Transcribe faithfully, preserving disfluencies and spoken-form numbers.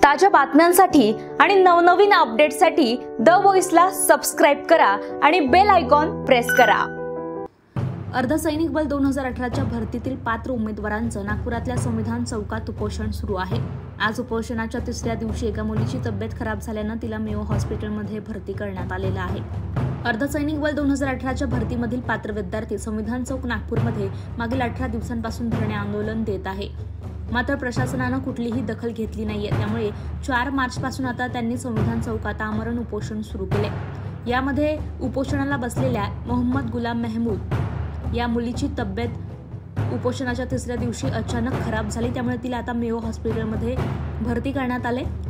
ताज्या बातम्यांसाठी आणि नवनवीन अपडेट्ससाठी द व्हॉइसला सबस्क्राईब करा आणि बेल आयकॉन प्रेस करा। अर्धसैनिक बल दोन हजार अठराच्या भरतीतील पात्र उमेदवारांचं नागपुरातल्या संविधान चौकात उपोषण सुरू आहे। आज उपोषणाच्या तिसऱ्या दिवशी एका मुलीची तब्येत खराब झाल्यानं तिला मेयो हॉस्पिटलमध्ये भरती करण्यात आलेलं आहे। अर्धसैनिक बल दोन हजार अठराच्या भरतीमधील पात्र विद्यार्थी संविधान चौक नागपूरमध्ये मागील अठरा दिवसांपासून धरणे आंदोलन देत आहे। मात्र प्रशासनानं कुठलीही दखल घेतली नाहीये, त्यामुळे चार मार्च पासून आता त्यांनी संविधान चौकात आमरण उपोषण सुरू केले। यामध्ये उपोषणाला बसलेल्या मोहम्मद गुलाम महमूद या मुलीची तब्येत उपोषणाच्या तिसऱ्या दिवशी अचानक खराब झाली, त्यामुळे तिला आता मेयो हॉस्पिटलमध्ये भरती करण्यात आले।